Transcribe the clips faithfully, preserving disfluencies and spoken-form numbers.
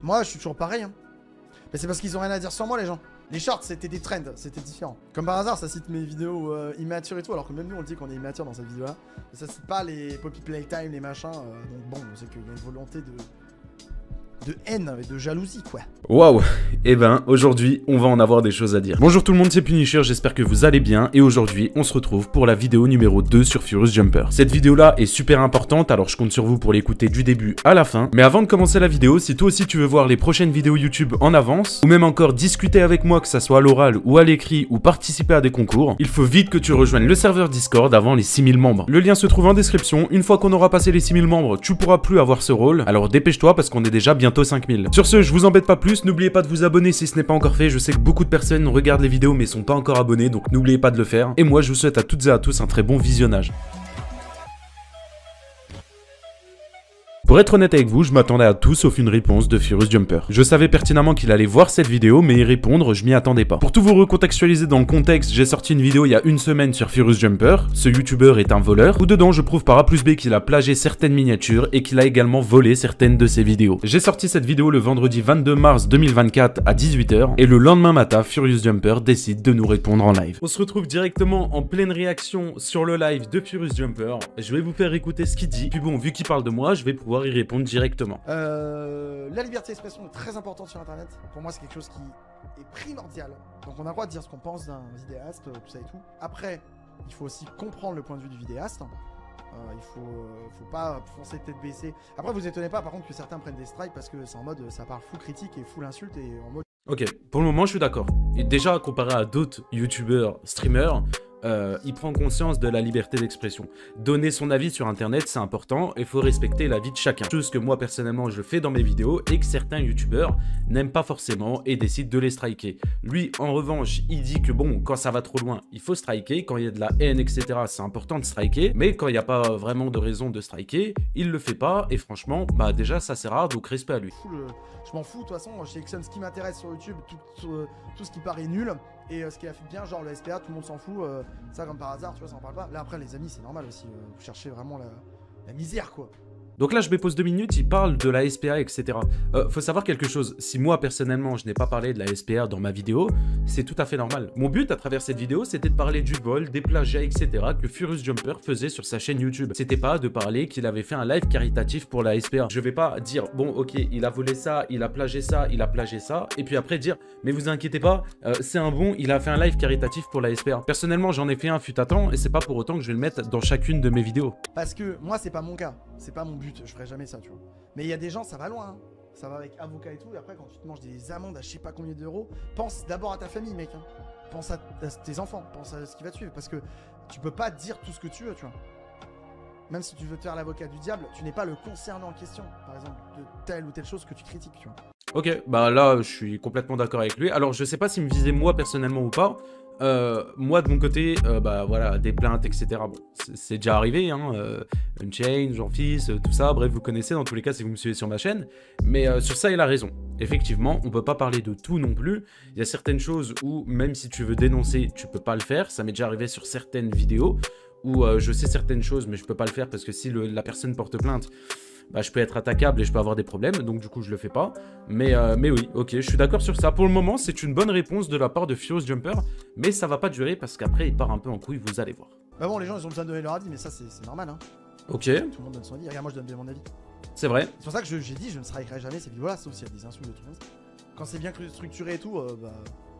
Moi, je suis toujours pareil. Hein. Mais c'est parce qu'ils ont rien à dire sur moi, les gens. Les shorts, c'était des trends, c'était différent. Comme par hasard, ça cite mes vidéos euh, immatures et tout, alors que même nous, on dit qu'on est immature dans cette vidéo-là. Mais ça cite pas les Poppy Playtime, les machins. Euh, donc bon, c'est qu'il y a une volonté de... de haine et de jalousie, quoi. Waouh. Eh ben, aujourd'hui, on va en avoir des choses à dire. Bonjour tout le monde, c'est Punisher, j'espère que vous allez bien. Et aujourd'hui, on se retrouve pour la vidéo numéro deux sur Furious Jumper. Cette vidéo-là est super importante, alors je compte sur vous pour l'écouter du début à la fin. Mais avant de commencer la vidéo, si toi aussi tu veux voir les prochaines vidéos YouTube en avance, ou même encore discuter avec moi, que ça soit à l'oral ou à l'écrit, ou participer à des concours, il faut vite que tu rejoignes le serveur Discord avant les six mille membres. Le lien se trouve en description. Une fois qu'on aura passé les six mille membres, tu pourras plus avoir ce rôle. Alors dépêche-toi parce qu'on est déjà bientôt cinq mille. Sur ce, je vous embête pas plus, n'oubliez pas de vous abonner si ce n'est pas encore fait. Je sais que beaucoup de personnes regardent les vidéos mais sont pas encore abonnés, donc n'oubliez pas de le faire. Et moi, je vous souhaite à toutes et à tous un très bon visionnage. Pour être honnête avec vous, je m'attendais à tout sauf une réponse de Furious Jumper. Je savais pertinemment qu'il allait voir cette vidéo, mais y répondre, je m'y attendais pas. Pour tout vous recontextualiser dans le contexte, j'ai sorti une vidéo il y a une semaine sur Furious Jumper. Ce youtubeur est un voleur, où dedans je prouve par A plus B qu'il a plagié certaines miniatures et qu'il a également volé certaines de ses vidéos. J'ai sorti cette vidéo le vendredi vingt-deux mars deux mille vingt-quatre à dix-huit heures, et le lendemain matin, Furious Jumper décide de nous répondre en live. On se retrouve directement en pleine réaction sur le live de Furious Jumper. Je vais vous faire écouter ce qu'il dit, puis bon, vu qu'il parle de moi, je vais pouvoir y répondre directement. Euh, la liberté d'expression est très importante sur internet. Pour moi, c'est quelque chose qui est primordial. Donc on a le droit de dire ce qu'on pense d'un vidéaste, tout ça et tout. Après, il faut aussi comprendre le point de vue du vidéaste. Euh, il faut, euh, faut pas foncer tête baissée. Après, vous étonnez pas par contre que certains prennent des strikes parce que c'est en mode ça part full critique et full insulte et en mode... Ok, pour le moment je suis d'accord. Et déjà comparé à d'autres youtubeurs, streamers, Euh, il prend conscience de la liberté d'expression. Donner son avis sur internet, c'est important, et il faut respecter l'avis de chacun. Chose que moi personnellement je fais dans mes vidéos et que certains youtubeurs n'aiment pas forcément et décident de les striker. Lui en revanche, il dit que bon, quand ça va trop loin, il faut striker, quand il y a de la haine, et cetera, c'est important de striker, mais quand il n'y a pas vraiment de raison de striker, il le fait pas, et franchement, bah déjà ça c'est rare, donc respect à lui. Le... Je m'en fous, de toute façon, je sélectionne ce qui m'intéresse sur YouTube, tout, tout, tout ce qui paraît nul. Et euh, ce qu'il a fait bien, genre le S P A, tout le monde s'en fout. Euh, ça, comme par hasard, tu vois, ça en parle pas. Là, après, les amis, c'est normal aussi. Euh, vous cherchez vraiment la, la misère, quoi. Donc là, je me pose deux minutes, il parle de la S P A, et cetera. Euh, faut savoir quelque chose. Si moi, personnellement, je n'ai pas parlé de la S P A dans ma vidéo, c'est tout à fait normal. Mon but à travers cette vidéo, c'était de parler du vol, des plagiats, et cetera que Furious Jumper faisait sur sa chaîne YouTube. C'était pas de parler qu'il avait fait un live caritatif pour la S P A. Je vais pas dire, bon, ok, il a volé ça, il a plagié ça, il a plagié ça, et puis après dire, mais vous inquiétez pas, euh, c'est un bon, il a fait un live caritatif pour la S P A. Personnellement, j'en ai fait un fut à temps, et c'est pas pour autant que je vais le mettre dans chacune de mes vidéos. Parce que moi, c'est pas mon cas. C'est pas mon but. Je ferai jamais ça, tu vois. Mais il y a des gens, ça va loin. Hein. Ça va avec avocat et tout. Et après, quand tu te manges des amendes à je sais pas combien d'euros, pense d'abord à ta famille, mec. Hein. Pense à, à tes enfants. Pense à ce qui va te suivre. Parce que tu peux pas dire tout ce que tu veux, tu vois. Même si tu veux te faire l'avocat du diable, tu n'es pas le concernant en question. Par exemple, de telle ou telle chose que tu critiques, tu vois. Ok, bah là, je suis complètement d'accord avec lui. Alors, je sais pas s'il me visait moi personnellement ou pas. Euh, moi de mon côté, euh, bah voilà, des plaintes, et cetera. Bon, c'est déjà arrivé, hein. Euh, Unchained, Jean-Fils, euh, tout ça. Bref, vous connaissez dans tous les cas si vous me suivez sur ma chaîne. Mais euh, sur ça, il a raison. Effectivement, on peut pas parler de tout non plus. Il y a certaines choses où, même si tu veux dénoncer, tu peux pas le faire. Ça m'est déjà arrivé sur certaines vidéos où euh, je sais certaines choses, mais je peux pas le faire parce que si le, la personne porte plainte, bah, je peux être attaquable et je peux avoir des problèmes, donc du coup je le fais pas. Mais, euh, mais oui, ok, je suis d'accord sur ça. Pour le moment, c'est une bonne réponse de la part de Furious Jumper, mais ça va pas durer parce qu'après il part un peu en couille, vous allez voir. Bah bon, les gens ils ont besoin de donner leur avis, mais ça c'est normal, hein. Ok. Tout le monde donne son avis. Regarde, moi je donne mon avis. C'est vrai. C'est pour ça que j'ai dit, je ne strikerai jamais ces vidéos-là, sauf s'il y a des insultes de trucs comme ça. Quand c'est bien structuré et tout, euh, bah.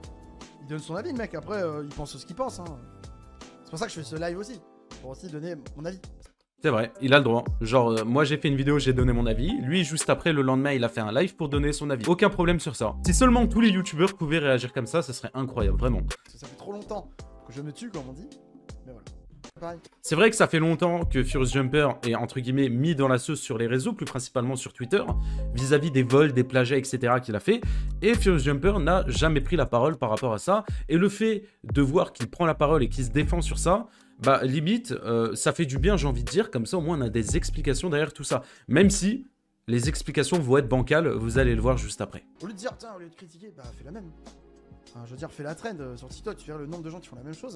Il donne son avis, le mec. Après, euh, il pense ce qu'il pense, hein. C'est pour ça que je fais ce live aussi. Pour aussi donner mon avis. C'est vrai, il a le droit. Genre, euh, moi j'ai fait une vidéo, j'ai donné mon avis. Lui, juste après, le lendemain, il a fait un live pour donner son avis. Aucun problème sur ça. Si seulement tous les youtubeurs pouvaient réagir comme ça, ce serait incroyable, vraiment. Parce que ça fait trop longtemps que je me tue, comme on dit. Mais voilà. Pareil. C'est vrai que ça fait longtemps que Furious Jumper est, entre guillemets, mis dans la sauce sur les réseaux, plus principalement sur Twitter, vis-à-vis des vols, des plagiats, et cetera qu'il a fait. Et Furious Jumper n'a jamais pris la parole par rapport à ça. Et le fait de voir qu'il prend la parole et qu'il se défend sur ça, bah limite, euh, ça fait du bien, j'ai envie de dire, comme ça au moins on a des explications derrière tout ça. Même si les explications vont être bancales, vous allez le voir juste après. Au lieu de dire, tiens, au lieu de critiquer, bah fais la même. Enfin, je veux dire, fais la trend euh, sur TikTok, tu verras le nombre de gens qui font la même chose.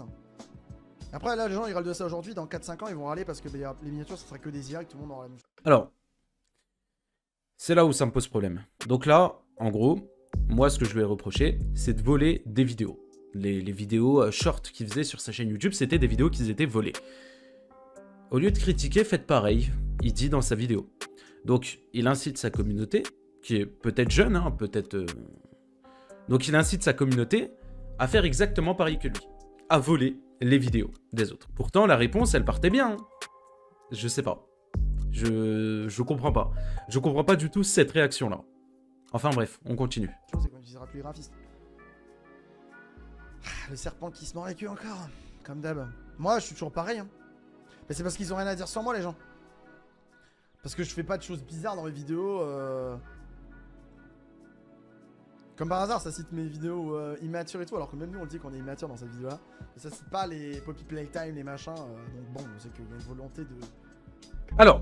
Après là, les gens ils râlent de ça aujourd'hui, dans quatre cinq ans ils vont râler parce que bah, les miniatures ça sera que des I A et que tout le monde aura la même chose. Alors, C'est là où ça me pose problème. Donc là, en gros, moi, ce que je lui ai reproché, c'est de voler des vidéos. Les, les vidéos euh, short qu'il faisait sur sa chaîne YouTube, c'était des vidéos qui étaient volées. Au lieu de critiquer, faites pareil, il dit dans sa vidéo. Donc, il incite sa communauté, qui est peut-être jeune, hein, peut-être... Euh... Donc, il incite sa communauté à faire exactement pareil que lui, à voler les vidéos des autres. Pourtant, la réponse, elle partait bien. Hein. Je sais pas. Je... Je comprends pas. Je comprends pas du tout cette réaction-là. Enfin bref, on continue. C'est qu'on utilisera plus les graphistes. Le serpent qui se mord la queue encore, comme d'hab. Moi, je suis toujours pareil. Hein. Mais c'est parce qu'ils ont rien à dire sur moi, les gens. Parce que je fais pas de choses bizarres dans mes vidéos. Euh... Comme par hasard, ça cite mes vidéos euh, immatures et tout, alors que même nous, on dit qu'on est immature dans cette vidéo-là. Mais ça cite pas les Poppy Playtime, les machins. Euh... Donc bon, c'est qu'il y a une volonté de... Alors...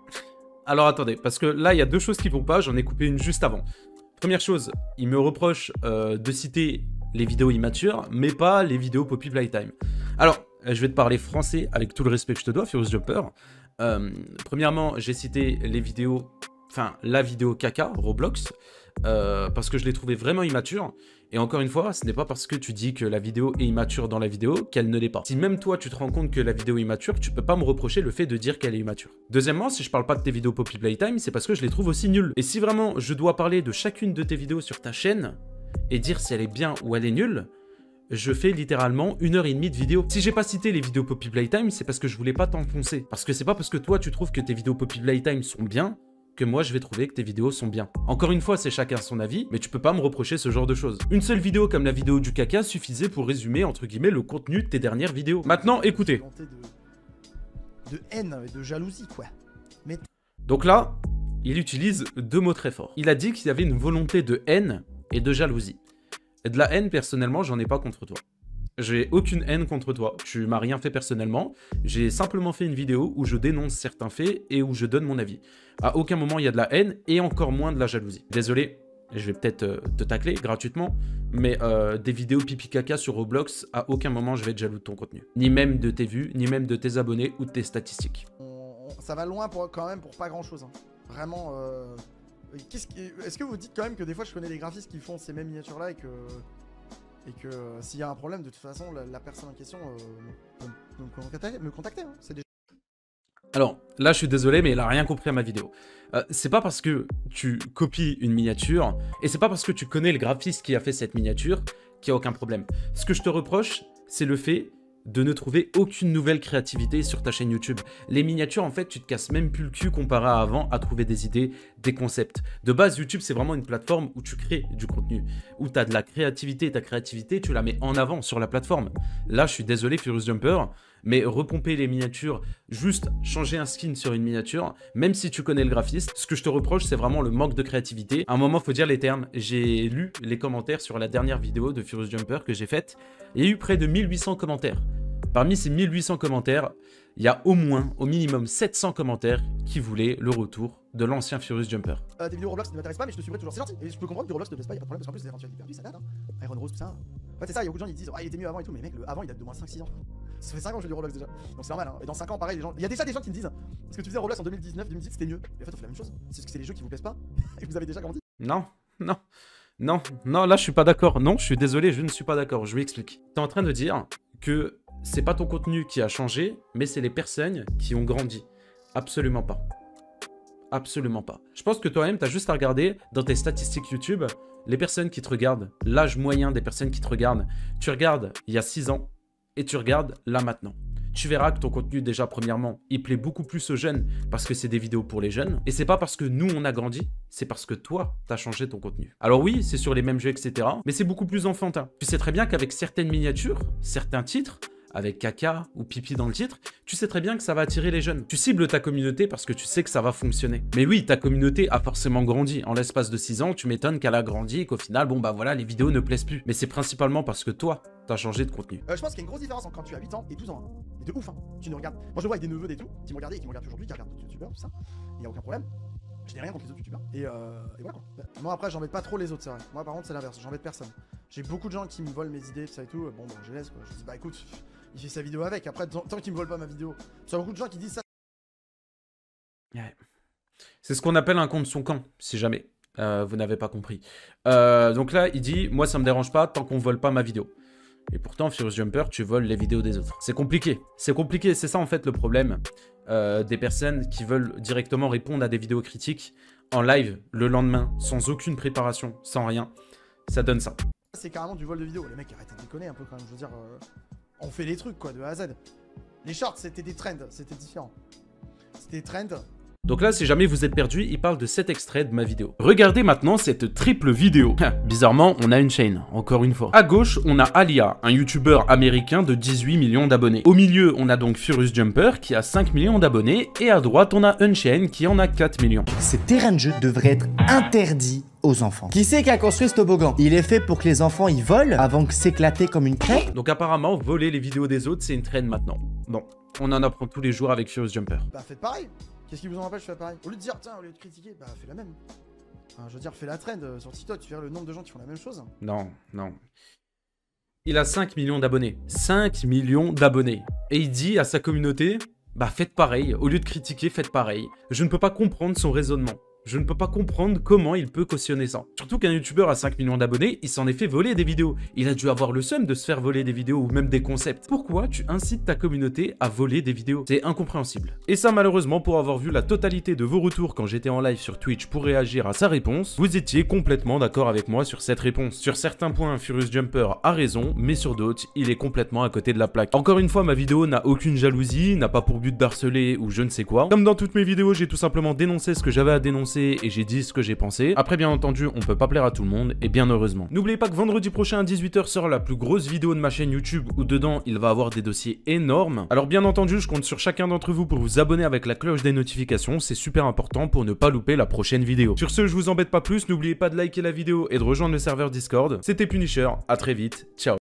Alors attendez, parce que là, il y a deux choses qui vont pas, j'en ai coupé une juste avant. Première chose, il me reproche euh, de citer les vidéos immatures, mais pas les vidéos Poppy Playtime. Alors, je vais te parler français avec tout le respect que je te dois, Furious Jumper. Euh, premièrement, j'ai cité les vidéos, enfin la vidéo caca, Roblox, euh, parce que je l'ai trouvée vraiment immature. Et encore une fois, ce n'est pas parce que tu dis que la vidéo est immature dans la vidéo qu'elle ne l'est pas. Si même toi, tu te rends compte que la vidéo est immature, tu peux pas me reprocher le fait de dire qu'elle est immature. Deuxièmement, si je parle pas de tes vidéos Poppy Playtime, c'est parce que je les trouve aussi nulles. Et si vraiment je dois parler de chacune de tes vidéos sur ta chaîne et dire si elle est bien ou elle est nulle, je fais littéralement une heure et demie de vidéo. Si j'ai pas cité les vidéos Poppy Playtime, c'est parce que je voulais pas t'enfoncer. Parce que c'est pas parce que toi, tu trouves que tes vidéos Poppy Playtime sont bien que moi je vais trouver que tes vidéos sont bien. Encore une fois, c'est chacun son avis, mais tu peux pas me reprocher ce genre de choses. Une seule vidéo comme la vidéo du caca suffisait pour résumer, entre guillemets, le contenu de tes dernières vidéos. Maintenant, écoutez. De, de haine et de jalousie, quoi. Mais... Donc là, il utilise deux mots très forts. Il a dit qu'il y avait une volonté de haine et de jalousie. Et de la haine, personnellement, j'en ai pas contre toi. J'ai aucune haine contre toi, tu m'as rien fait personnellement, j'ai simplement fait une vidéo où je dénonce certains faits et où je donne mon avis. À aucun moment il y a de la haine et encore moins de la jalousie. Désolé, je vais peut-être euh, te tacler gratuitement, mais euh, des vidéos pipi caca sur Roblox, à aucun moment je vais être jaloux de ton contenu. Ni même de tes vues, ni même de tes abonnés ou de tes statistiques. On, on, ça va loin pour, quand même pour pas grand chose. Hein. Vraiment, euh, est-ce est que vous dites quand même que des fois je connais des graphistes qui font ces mêmes miniatures là et que... Et que euh, s'il y a un problème, de toute façon, la, la personne en question euh, peut, peut me contacter. Me contacter hein. C'est déjà... Alors, là, je suis désolé, mais il a rien compris à ma vidéo. Euh, c'est pas parce que tu copies une miniature, et c'est pas parce que tu connais le graphiste qui a fait cette miniature, qu'il n'y a aucun problème. Ce que je te reproche, c'est le fait de ne trouver aucune nouvelle créativité sur ta chaîne YouTube. Les miniatures, en fait, tu te casses même plus le cul comparé à avant à trouver des idées, des concepts. De base, YouTube, c'est vraiment une plateforme où tu crées du contenu, où tu as de la créativité, et ta créativité, tu la mets en avant sur la plateforme. Là, je suis désolé, Furious Jumper, mais repomper les miniatures, juste changer un skin sur une miniature, même si tu connais le graphiste, ce que je te reproche, c'est vraiment le manque de créativité. À un moment, faut dire les termes. J'ai lu les commentaires sur la dernière vidéo de Furious Jumper que j'ai faite. Il y a eu près de mille huit cents commentaires. Parmi ces mille huit cents commentaires, il y a au moins, au minimum sept cents commentaires qui voulaient le retour de l'ancien Furious Jumper. Euh, tes vidéos Roblox ne m'intéressent pas, mais je te suivrai toujours. C'est gentil. Et je peux comprendre que Roblox ne te plaise pas, il n'y a pas de problème, parce qu'en plus, les aventures perdues, ça date. Hein. Iron Rose, tout ça. Ouais, c'est ça, il y a beaucoup de gens qui disent, ah, il était mieux avant et tout, mais mec, le avant, il date de moins cinq six ans. Ça fait cinq ans que je fais du Roblox déjà. Donc c'est normal. Hein. Et dans cinq ans, pareil, les gens. Il y a déjà des gens qui me disent, parce que tu faisais Roblox en deux mille dix-neuf, deux mille dix, c'était mieux. Et en fait, on fait la même chose. C'est parce que c'est les jeux qui vous plaisent pas et vous avez déjà grandi. Non, non. Non, non, là, je suis pas d'accord. Non, je suis désolé, je ne suis pas d'accord. Je lui explique. Tu es en train de dire que c'est pas ton contenu qui a changé, mais c'est les personnes qui ont grandi. Absolument pas. Absolument pas. Je pense que toi-même, tu as juste à regarder dans tes statistiques YouTube, les personnes qui te regardent, l'âge moyen des personnes qui te regardent. Tu regardes il y a six ans et tu regardes là maintenant. Tu verras que ton contenu, déjà, premièrement, il plaît beaucoup plus aux jeunes parce que c'est des vidéos pour les jeunes. Et c'est pas parce que nous, on a grandi, c'est parce que toi, t'as changé ton contenu. Alors oui, c'est sur les mêmes jeux, et cetera. Mais c'est beaucoup plus enfantin. Tu sais très bien qu'avec certaines miniatures, certains titres, avec caca ou pipi dans le titre, tu sais très bien que ça va attirer les jeunes. Tu cibles ta communauté parce que tu sais que ça va fonctionner. Mais oui, ta communauté a forcément grandi. En l'espace de six ans, tu m'étonnes qu'elle a grandi et qu'au final, bon bah voilà, les vidéos ne plaisent plus. Mais c'est principalement parce que toi, t'as changé de contenu. Euh, je pense qu'il y a une grosse différence entre quand tu as huit ans et douze ans. Hein. Et de ouf, hein. Tu nous regardes. Moi je le vois avec des neveux et tout, qui me regardaient et qui me regardent aujourd'hui, qui regardent d'autres youtubeurs, tout ça. Il n'y a aucun problème. Je n'ai rien contre les autres youtubeurs. Et, euh, et voilà quoi. Moi après, j'embête pas trop les autres, c'est vrai. Moi par contre, c'est l'inverse. J'embête personne. J'ai beaucoup de gens qui me volent mes idées, tout ça et tout. Bon, bah, je laisse quoi. Je dis, bah écoute, il fait sa vidéo avec. Après, tant qu'il me vole pas ma vidéo. Il y a beaucoup de gens qui disent ça. Ouais. C'est ce qu'on appelle un compte son camp, si jamais euh, vous n'avez pas compris. Euh, donc là, il dit, moi ça me dérange pas tant qu'on vole pas ma vidéo. Et pourtant, Furious Jumper, tu voles les vidéos des autres. C'est compliqué. C'est compliqué, c'est ça en fait le problème euh, des personnes qui veulent directement répondre à des vidéos critiques en live le lendemain, sans aucune préparation, sans rien. Ça donne ça. C'est carrément du vol de vidéo. Les mecs, arrêtez de déconner un peu quand même. Je veux dire, euh, on fait les trucs quoi, de A à Z. Les shorts, c'était des trends, c'était différent. C'était des trends. Donc là, si jamais vous êtes perdu, il parle de cet extrait de ma vidéo. Regardez maintenant cette triple vidéo. Bizarrement, on a une chaîne, encore une fois. À gauche, on a Alia, un youtubeur américain de dix-huit millions d'abonnés. Au milieu, on a donc Furious Jumper qui a cinq millions d'abonnés. Et à droite, on a Unchained qui en a quatre millions. Ces terrains de jeu devraient être interdits aux enfants. Qui c'est qui a construit ce toboggan? Il est fait pour que les enfants y volent avant que s'éclater comme une crêpe? Donc apparemment, voler les vidéos des autres, c'est une trend maintenant. Bon, on en apprend tous les jours avec Furious Jumper. Bah faites pareil. Qu'est-ce qui vous en empêche de faire pareil? Au lieu de dire, tiens, au lieu de critiquer, bah fais la même. Enfin, je veux dire, fais la trend euh, sur TikTok, tu verras le nombre de gens qui font la même chose. Non, non. Il a cinq millions d'abonnés. cinq millions d'abonnés. Et il dit à sa communauté, bah faites pareil. Au lieu de critiquer, faites pareil. Je ne peux pas comprendre son raisonnement. Je ne peux pas comprendre comment il peut cautionner ça. Surtout qu'un youtubeur à cinq millions d'abonnés, il s'en est fait voler des vidéos. Il a dû avoir le seum de se faire voler des vidéos ou même des concepts. Pourquoi tu incites ta communauté à voler des vidéos? C'est incompréhensible. Et ça, malheureusement, pour avoir vu la totalité de vos retours quand j'étais en live sur Twitch pour réagir à sa réponse, vous étiez complètement d'accord avec moi sur cette réponse. Sur certains points, Furious Jumper a raison, mais sur d'autres, il est complètement à côté de la plaque. Encore une fois, ma vidéo n'a aucune jalousie, n'a pas pour but d'harceler ou je ne sais quoi. Comme dans toutes mes vidéos, j'ai tout simplement dénoncé ce que j'avais à dénoncer et j'ai dit ce que j'ai pensé. Après, bien entendu, on peut pas plaire à tout le monde, et bien heureusement. N'oubliez pas que vendredi prochain à dix-huit heures sera la plus grosse vidéo de ma chaîne YouTube, où dedans, il va avoir des dossiers énormes. Alors bien entendu, je compte sur chacun d'entre vous pour vous abonner avec la cloche des notifications, c'est super important pour ne pas louper la prochaine vidéo. Sur ce, je vous embête pas plus, n'oubliez pas de liker la vidéo et de rejoindre le serveur Discord. C'était Punisher, à très vite, ciao.